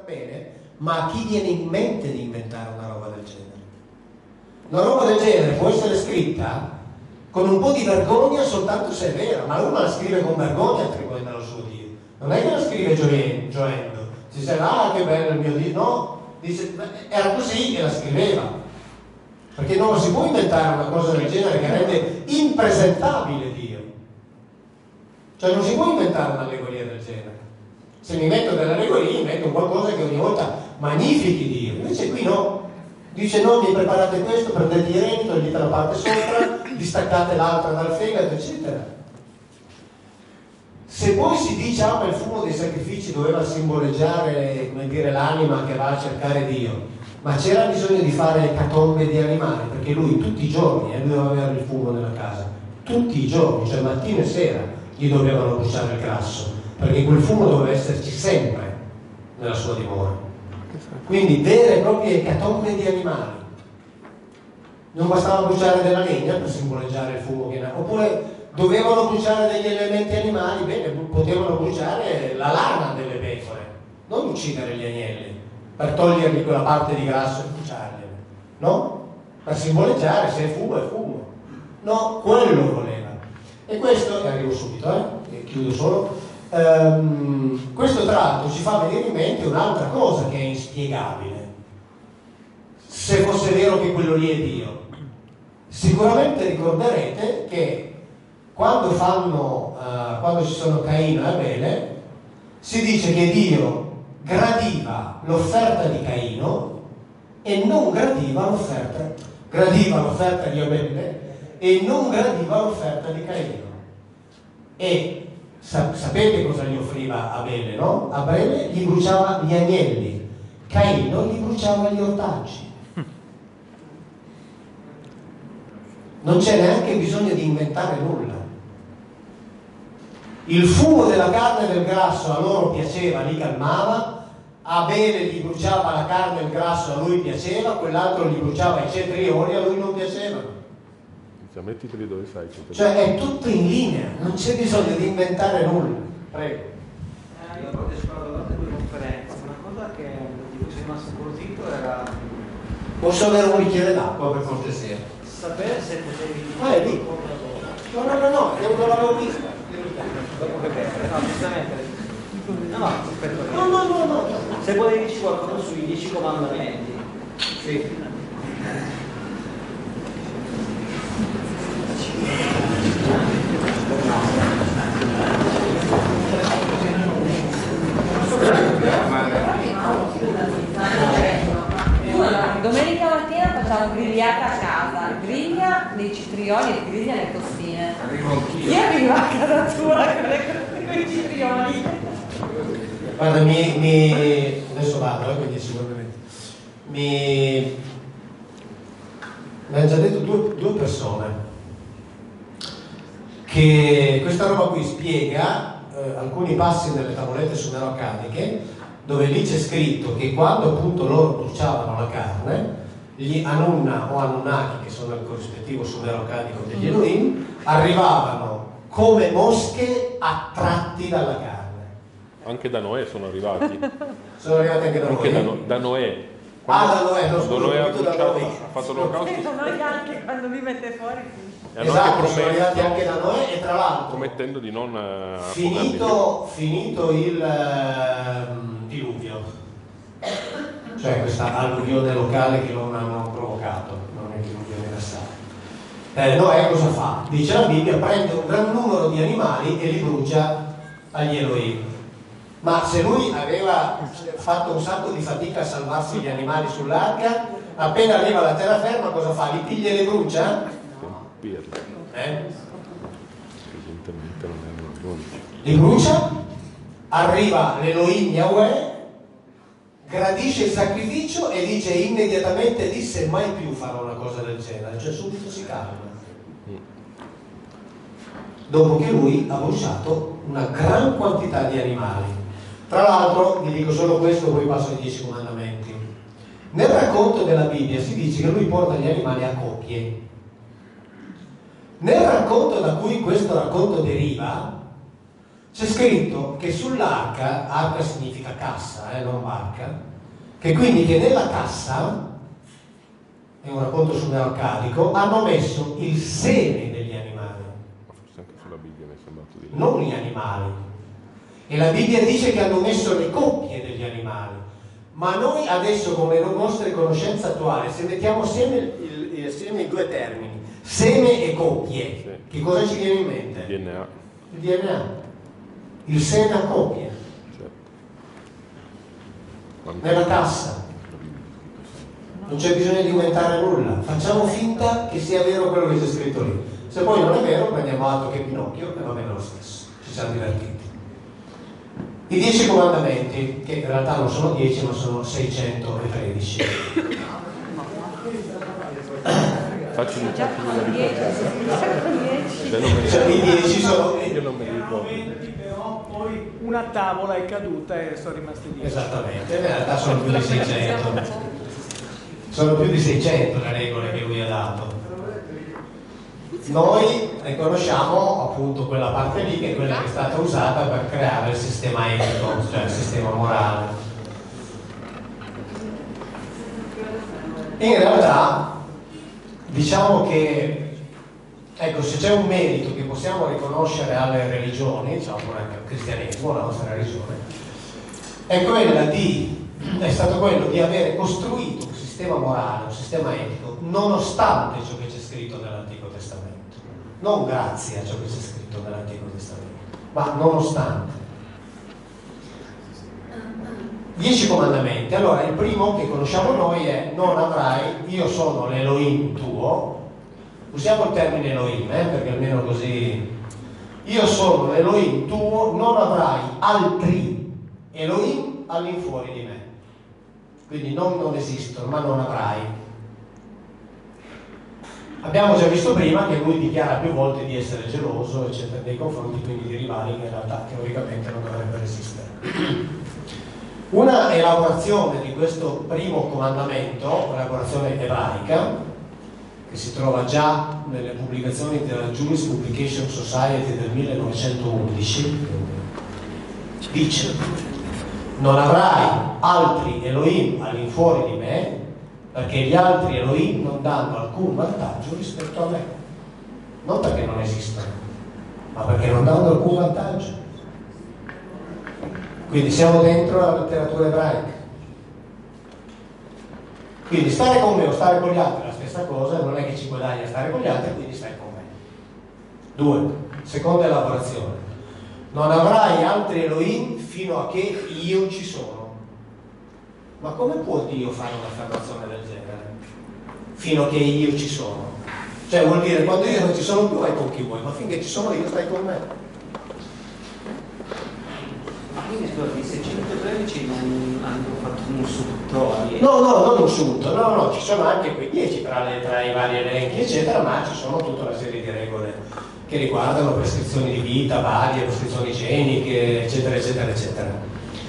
bene, ma a chi viene in mente di inventare una roba del genere? Una roba del genere può essere scritta con un po' di vergogna soltanto se è vera, ma uno la scrive con vergogna attribuendola al suo Dio. Non è che la scrive gioendo, si dice che bello il mio Dio, no, dice era così e la scriveva. Perché non si può inventare una cosa del genere che rende impresentabile Dio. Cioè non si può inventare un'allegoria del genere. Se mi metto delle allegorie, metto qualcosa che ogni volta magnifichi Dio. Invece qui no. Dice no, mi preparate questo, prendete i reni, togliete la parte sopra, distaccate l'altra dal fegato, eccetera. Se poi si dice ma il fumo dei sacrifici doveva simboleggiare, come dire, l'anima che va a cercare Dio, ma c'era bisogno di fare ecatombe di animali, perché lui tutti i giorni lui doveva avere il fumo nella casa, tutti i giorni, cioè mattino e sera gli dovevano bruciare il grasso, perché quel fumo doveva esserci sempre nella sua dimora. Quindi vere e proprie ecatombe di animali. Non bastava bruciare della legna per simboleggiare il fumo che era, oppure dovevano bruciare degli elementi animali, bene, potevano bruciare la lana delle pecore, non uccidere gli agnelli per togliergli quella parte di grasso e bruciarli, no? Per simboleggiare se è fumo, no, quello voleva. E questo, e arrivo subito, e chiudo solo, questo tra l'altro ci fa venire in mente un'altra cosa che è inspiegabile, se fosse vero che quello lì è Dio. Sicuramente ricorderete che quando ci sono Caino e Abele, si dice che Dio gradiva l'offerta di Caino e non gradiva l'offerta di Abele e non gradiva l'offerta di Caino. E sapete cosa gli offriva Abele, no? Abele gli bruciava gli agnelli, Caino gli bruciava gli ortaggi. Non c'è neanche bisogno di inventare nulla. Il fumo della carne e del grasso a loro piaceva, li calmava. Abele gli bruciava la carne e il grasso, a lui piaceva, quell'altro gli bruciava i cetrioli, a lui non piacevano. Mettiteli dove sai. Cioè è tutto in linea, non c'è bisogno di inventare nulla. Prego. Io ho partecipato a due conferenze, una cosa che di cui sono rimasto incuriosito era... Posso avere un bicchiere d'acqua per cortesia? Sapere se potevi... È lì. No, non l'avevo vista. Dopo che no, giustamente. No, aspetta. No. Se potevi dirci qualcosa sui 10 comandamenti. Sì. Domenica mattina facciamo grigliata a casa, griglia nei citrioli e griglia le costine. Chi arriva a casa tua con i citrioli? Guarda, adesso vado, quindi sicuramente mi hanno già detto due persone che questa roba qui spiega alcuni passi nelle tavolette sumerocadiche, dove lì c'è scritto che quando appunto loro bruciavano la carne, gli Anunna o Anunnaki, che sono il corrispettivo sumerocadico degli Elohim, arrivavano come mosche attratti dalla carne. Anche da Noè sono arrivati. Sono arrivati anche da anche Noè? da Noè. Da Noè, quando Noè ha bruciato, ha fatto l'olocausto. Noi anche quando vi mette fuori. Esatto, sono arrivati anche da Noè e tra l'altro promettendo di non finito il diluvio, cioè questa alluvione locale che non hanno provocato, non è diluvio universale. Noè cosa fa? Dice la Bibbia, prende un gran numero di animali e li brucia agli Elohim. Ma se lui aveva fatto un sacco di fatica a salvarsi gli animali sull'arca, appena arriva alla terraferma cosa fa? Li piglia e li brucia? Evidentemente non erano ironici. Li brucia, arriva l'Elohim Yahweh, gradisce il sacrificio e dice immediatamente disse mai più farò una cosa del genere, cioè subito si calma. Dopo che lui ha bruciato una gran quantità di animali. Tra l'altro, vi dico solo questo, poi passo ai 10 comandamenti. Nel racconto della Bibbia si dice che lui porta gli animali a coppie. Nel racconto da cui questo racconto deriva, c'è scritto che sull'arca, arca significa cassa, non barca, che quindi che nella cassa, è un racconto sull'arcadico, hanno messo il seme degli animali. Forse anche sulla Bibbia mi è sembrato di non gli animali. E la Bibbia dice che hanno messo le coppie degli animali. Ma noi adesso, come nostra conoscenza attuale, se mettiamo assieme i due termini, seme e coppie, Sì. che cosa ci viene in mente? DNA. Il DNA. Il seme a coppie. Certo. Nella cassa. Non c'è bisogno di inventare nulla. Facciamo finta che sia vero quello che c'è scritto lì. Se poi non è vero, prendiamo atto che è Pinocchio e va bene lo stesso. Ci siamo divertiti. I 10 comandamenti, che in realtà non sono 10 ma sono 613. Facci un po' la Cioè, i 10 sono... Io non me li ricordo. Però poi una tavola è caduta e sono rimasti 10. Esattamente, in realtà sono più di 600. Sono più di 600 le regole che lui ha dato. Noi riconosciamo appunto quella parte lì che è quella che è stata usata per creare il sistema etico, cioè il sistema morale. In realtà diciamo che, ecco, se c'è un merito che possiamo riconoscere alle religioni, diciamo pure anche al cristianesimo, la nostra religione, è stato quello di avere costruito un sistema morale, un sistema etico, nonostante ciò che c'è scritto nell'Antico Testamento. Non grazie a ciò che c'è scritto nell'Antico Testamento, ma nonostante. 10 comandamenti. Allora, il primo che conosciamo noi è: non avrai, io sono l'Elohim tuo. Usiamo il termine Elohim, perché almeno così. Io sono l'Elohim tuo, non avrai altri Elohim all'infuori di me. Quindi non esistono, ma non avrai. Abbiamo già visto prima che lui dichiara più volte di essere geloso, eccetera, nei confronti quindi di rivali che in realtà teoricamente non dovrebbero esistere. Una elaborazione di questo primo comandamento, elaborazione ebraica, che si trova già nelle pubblicazioni della Jewish Publication Society del 1911, dice: non avrai altri Elohim all'infuori di me, perché gli altri Elohim non danno alcun vantaggio rispetto a me. Non perché non esistono, ma perché non danno alcun vantaggio. Quindi siamo dentro la letteratura ebraica. Quindi stare con me o stare con gli altri è la stessa cosa, non è che ci guadagna stare con gli altri, quindi stai con me. 2. Seconda elaborazione: non avrai altri Elohim fino a che io ci sono. Ma come può Dio fare un'affermazione del genere? Fino a che io ci sono. Cioè vuol dire, quando io non ci sono più vai con chi vuoi, ma finché ci sono io stai con me. Quindi scusa, i 613 non hanno fatto un sussulto? No, non un sunto, no, ci sono anche quei 10 tra i vari elenchi, eccetera, ma ci sono tutta una serie di regole che riguardano prescrizioni di vita varie, prescrizioni igieniche, eccetera, eccetera, eccetera.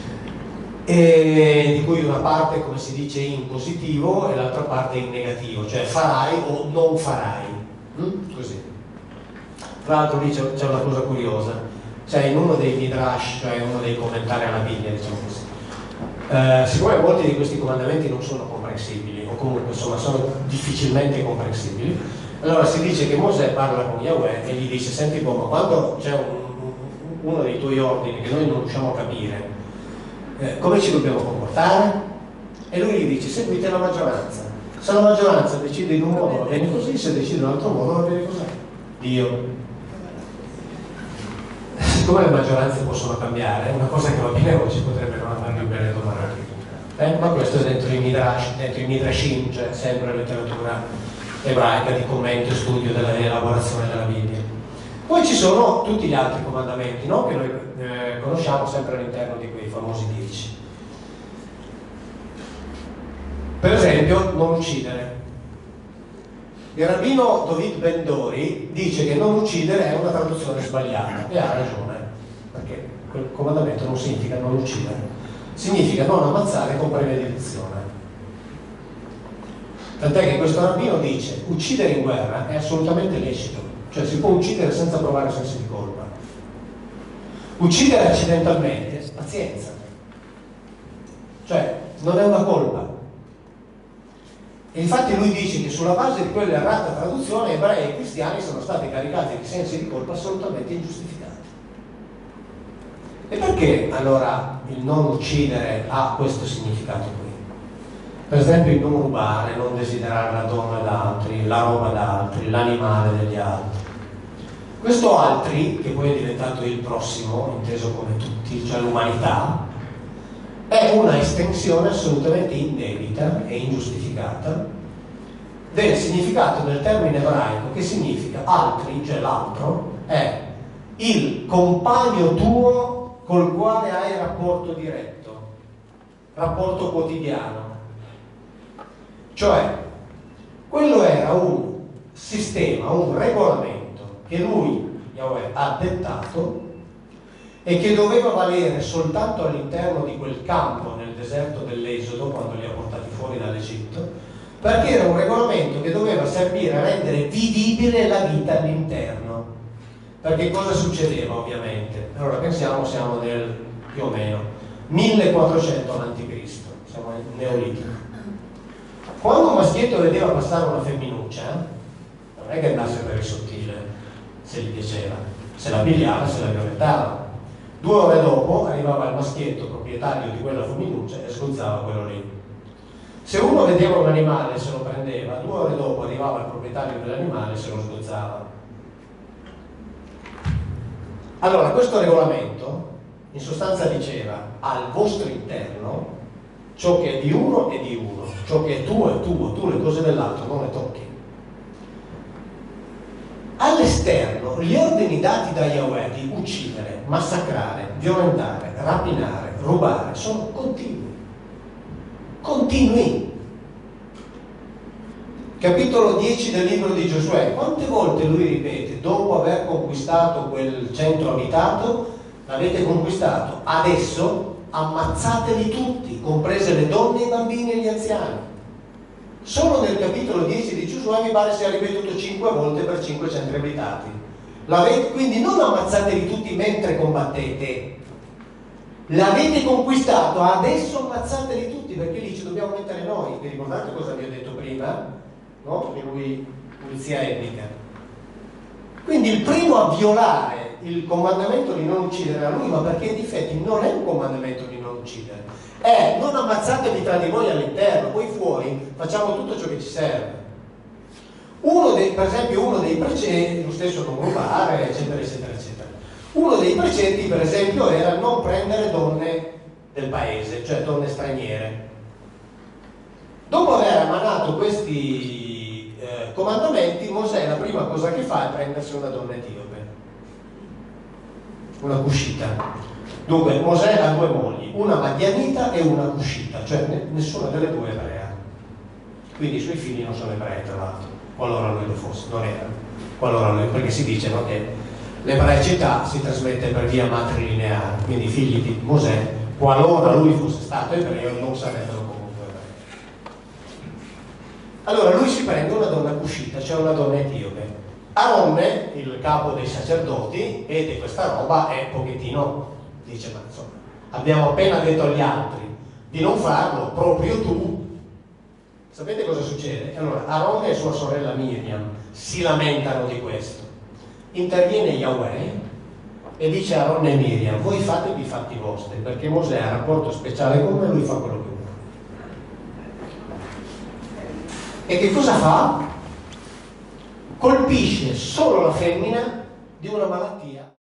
E di cui una parte, come si dice, in positivo e l'altra parte in negativo, cioè farai o non farai. Così. Tra l'altro lì c'è una cosa curiosa, cioè in uno dei midrash, cioè in uno dei commentari alla Bibbia, diciamo così, siccome molti di questi comandamenti non sono comprensibili, o comunque insomma sono difficilmente comprensibili, allora si dice che Mosè parla con Yahweh e gli dice: senti un po', ma quando c'è uno dei tuoi ordini che noi non riusciamo a capire, come ci dobbiamo comportare? E lui gli dice: seguite la maggioranza. Se la maggioranza decide in un modo va bene così, se decide in un altro modo va bene così. Dio. Siccome le maggioranze possono cambiare, una cosa che va bene oggi potrebbe non andare più bene domani. Ma questo è dentro i Midrash, dentro i Midrashim, cioè sempre letteratura ebraica di commento e studio dell'elaborazione della Bibbia. Poi ci sono tutti gli altri comandamenti, no? Che noi conosciamo sempre all'interno di quei famosi 10. Per esempio, non uccidere. Il rabbino David Ben Dori dice che non uccidere è una traduzione sbagliata, e ha ragione, perché quel comandamento non significa non uccidere, significa non ammazzare con premeditazione. Tant'è che questo rabbino dice: uccidere in guerra è assolutamente lecito, cioè si può uccidere senza provare sensi di colpa. Uccidere accidentalmente, pazienza. Cioè, non è una colpa. E infatti lui dice che sulla base di quella errata traduzione ebrei e cristiani sono stati caricati di sensi di colpa assolutamente ingiustificati. E perché allora il non uccidere ha questo significato qui? Per esempio il non rubare, non desiderare la donna d'altri, la roba d'altri, l'animale degli altri. Questo altri, che poi è diventato il prossimo, inteso come tutti, cioè l'umanità, è una estensione assolutamente indebita e ingiustificata del significato del termine ebraico, che significa altri, cioè l'altro, è il compagno tuo col quale hai rapporto diretto, rapporto quotidiano. Cioè, quello era un sistema, un regolamento che lui, Yahweh, ha dettato e che doveva valere soltanto all'interno di quel campo nel deserto dell'Esodo, quando li ha portati fuori dall'Egitto, perché era un regolamento che doveva servire a rendere vivibile la vita all'interno. Perché cosa succedeva ovviamente? Allora pensiamo, siamo nel più o meno 1400 a.C., siamo nel Neolitico. Quando un maschietto vedeva passare una femminuccia, non è che andasse per il sottile, se gli piaceva, se la pigliava, se la violentava. 2 ore dopo arrivava il maschietto proprietario di quella femminuccia e sgozzava quello lì. Se uno vedeva un animale e se lo prendeva, 2 ore dopo arrivava il proprietario dell'animale e se lo sgozzava. Allora, questo regolamento in sostanza diceva: al vostro interno ciò che è di uno è di uno, ciò che è tuo, tu le cose dell'altro non le tocchi. All'esterno gli ordini dati da Yahweh di uccidere, massacrare, violentare, rapinare, rubare sono continui. Capitolo 10 del libro di Giosuè, quante volte lui ripete: dopo aver conquistato quel centro abitato, l'avete conquistato, adesso ammazzateli tutti, comprese le donne, i bambini e gli anziani. Solo nel capitolo 10 di Giosuè mi pare sia ripetuto 5 volte per 5 centri abitati. Quindi non ammazzateli tutti mentre combattete, l'avete conquistato, adesso ammazzateli tutti, perché lì ci dobbiamo mettere noi. Vi ricordate cosa vi ho detto prima? No? Che lui, pulizia etnica. Quindi il primo a violare il comandamento di non uccidere era lui, ma perché in difetti non è un comandamento di non uccidere, è non ammazzatevi tra di voi all'interno, poi fuori facciamo tutto ciò che ci serve. Per esempio uno dei precetti, lo stesso non rubare, eccetera eccetera eccetera. Uno dei precetti per esempio era non prendere donne del paese, cioè donne straniere. Dopo aver emanato questi comandamenti, Mosè la prima cosa che fa è prendersi una donna etiope, una cuscita. Dunque Mosè ha 2 mogli, una madianita e una cuscita, cioè nessuna delle 2 ebrea. Quindi i suoi figli non sono ebrei, tra l'altro, qualora lui lo fosse, non erano, qualora lui, perché si dice, no, che l'ebraicità si trasmette per via matrilineare, quindi i figli di Mosè, qualora lui fosse stato ebreo, non sarebbero comunque ebrei. Allora lui si prende una donna cuscita, cioè una donna etiope. Aronne, il capo dei sacerdoti, vede questa roba e un pochettino dice: ma insomma, abbiamo appena detto agli altri di non farlo, proprio tu. Sapete cosa succede? Allora Aronne e sua sorella Miriam si lamentano di questo. Interviene Yahweh e dice a Aronne e Miriam: voi fatevi i fatti vostri, perché Mosè ha rapporto speciale con me, lui fa quello che vuole. E che cosa fa? Colpisce solo la femmina di una malattia